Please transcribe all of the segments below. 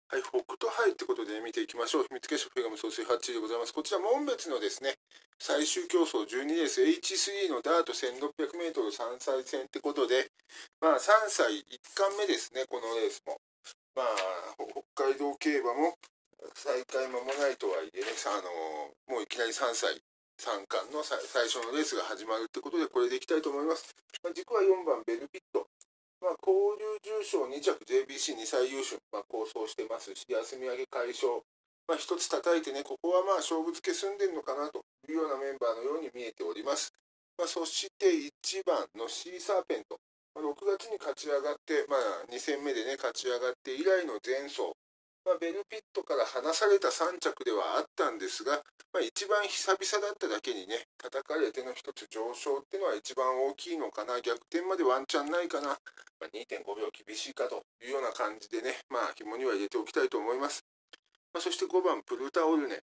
はい、北斗杯ってことで見ていきましょう。秘密結社フェガム総帥8でございます。こちら、門別のですね、最終競争12レース H3 のダート 1600m 3歳戦ってことで、3歳1冠目ですね、このレースも。北海道競馬も再開間もないとはいえね、もういきなり3歳3冠の最初のレースが始まるってことで、これでいきたいと思います。軸は4番ベルピット。交流重賞2着 JBC2 歳優秀、構想してますし、休み上げ解消。一つ叩いてね、ここは勝負付け済んでるのかなというようなメンバーのように見えております。そして1番のシーサーペント。6月に勝ち上がって、2戦目でね、勝ち上がって以来の前走。ベルピットから離された3着ではあったんですが、一番久々だっただけにね、叩かれての一つ上昇っていうのは一番大きいのかな。逆転までワンチャンないかな。2.5 秒厳しいかというような感じでね、紐には入れておきたいと思います。そして5番、プルタオルネ。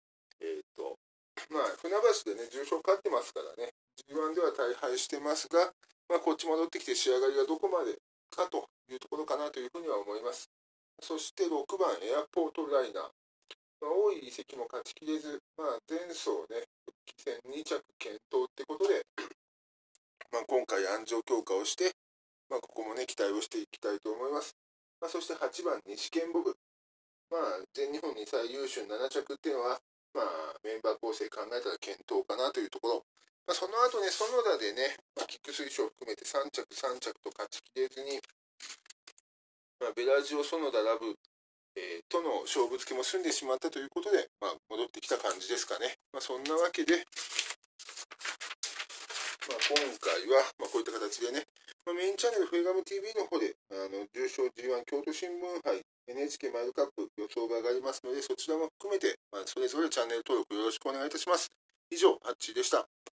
船橋でね、重賞勝ってますからね、G1 では大敗してますが、こっち戻ってきて仕上がりがどこまでかというところかなというふうには思います。そして6番、エアポートライナー。多い移籍も勝ちきれず、前走ね、復帰戦2着検討ってことで、今回安城強化をして、ここもね、期待をしていきたいと思います。そして8番、西見ボブ。全日本2歳優秀7着っていうのは、メンバー構成考えたら検討かなというところ。その後ね、園田でね、キック推奨を含めて3着、3着と勝ちきれずに、ベラジオ、園田、ラブ、との勝負付けも済んでしまったということで、戻ってきた感じですかね。そんなわけで、今回は、こういった形でね、メインチャンネルフェガム TV の方で、重賞 G1 京都新聞杯 NHK マイルカップ予想が上がりますので、そちらも含めて、それぞれチャンネル登録よろしくお願いいたします。以上、ハッチーでした。